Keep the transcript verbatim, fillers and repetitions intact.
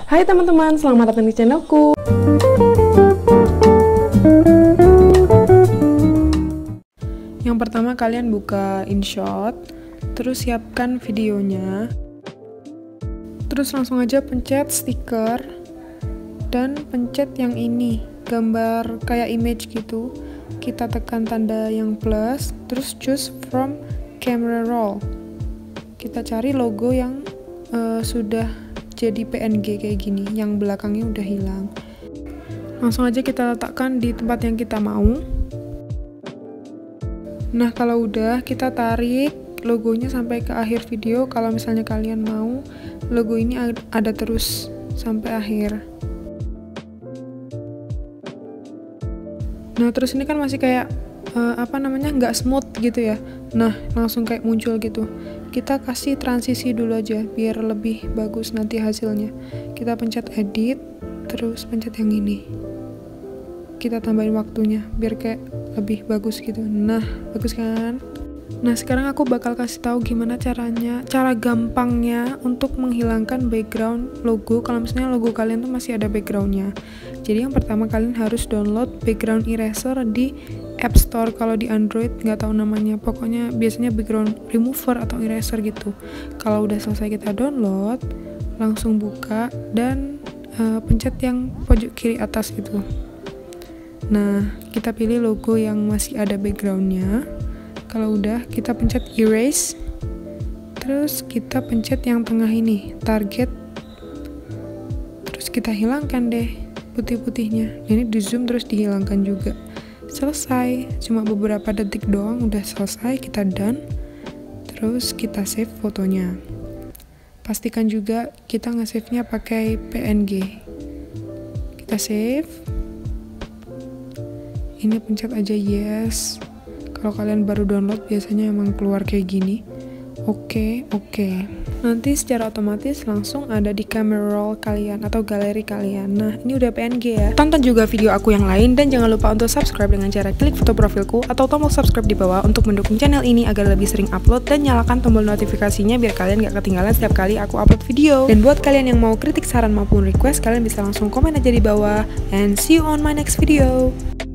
Hai teman-teman, selamat datang di channelku. Yang pertama kalian buka InShot, terus siapkan videonya. Terus langsung aja pencet stiker dan pencet yang ini, gambar kayak image gitu. Kita tekan tanda yang plus, terus choose from camera roll. Kita cari logo yang uh, sudah jadi P N G kayak gini, yang belakangnya udah hilang. Langsung aja kita letakkan di tempat yang kita mau. Nah, kalau udah, kita tarik logonya sampai ke akhir video. Kalau misalnya kalian mau logo ini ada terus sampai akhir. Nah, terus ini kan masih kayak uh, apa namanya, nggak smooth gitu ya. Nah, langsung kayak muncul gitu. Kita kasih transisi dulu aja biar lebih bagus nanti hasilnya. Kita pencet edit, terus pencet yang ini. Kita tambahin waktunya biar kayak lebih bagus gitu. Nah, bagus kan? Nah, sekarang aku bakal kasih tahu gimana caranya, cara gampangnya untuk menghilangkan background logo kalau misalnya logo kalian tuh masih ada backgroundnya. Jadi yang pertama kalian harus download background eraser di App Store. Kalau di Android nggak tahu namanya, pokoknya biasanya background remover atau eraser gitu. Kalau udah selesai kita download, langsung buka dan uh, pencet yang pojok kiri atas gitu. Nah, kita pilih logo yang masih ada backgroundnya. Kalau udah, kita pencet erase, terus kita pencet yang tengah ini, target, terus kita hilangkan deh putih-putihnya. Ini di zoom terus dihilangkan juga. Selesai, cuma beberapa detik doang udah selesai. Kita done, terus kita save fotonya. Pastikan juga kita nge-save-nya pakai P N G. Kita save. Ini pencet aja yes. Kalau kalian baru download biasanya emang keluar kayak gini. Oke, oke. Nanti secara otomatis langsung ada di camera roll kalian atau galeri kalian. Nah, ini udah P N G ya. Tonton juga video aku yang lain dan jangan lupa untuk subscribe dengan cara klik foto profilku atau tombol subscribe di bawah untuk mendukung channel ini agar lebih sering upload, dan nyalakan tombol notifikasinya biar kalian gak ketinggalan setiap kali aku upload video. Dan buat kalian yang mau kritik, saran maupun request, kalian bisa langsung komen aja di bawah. And see you on my next video.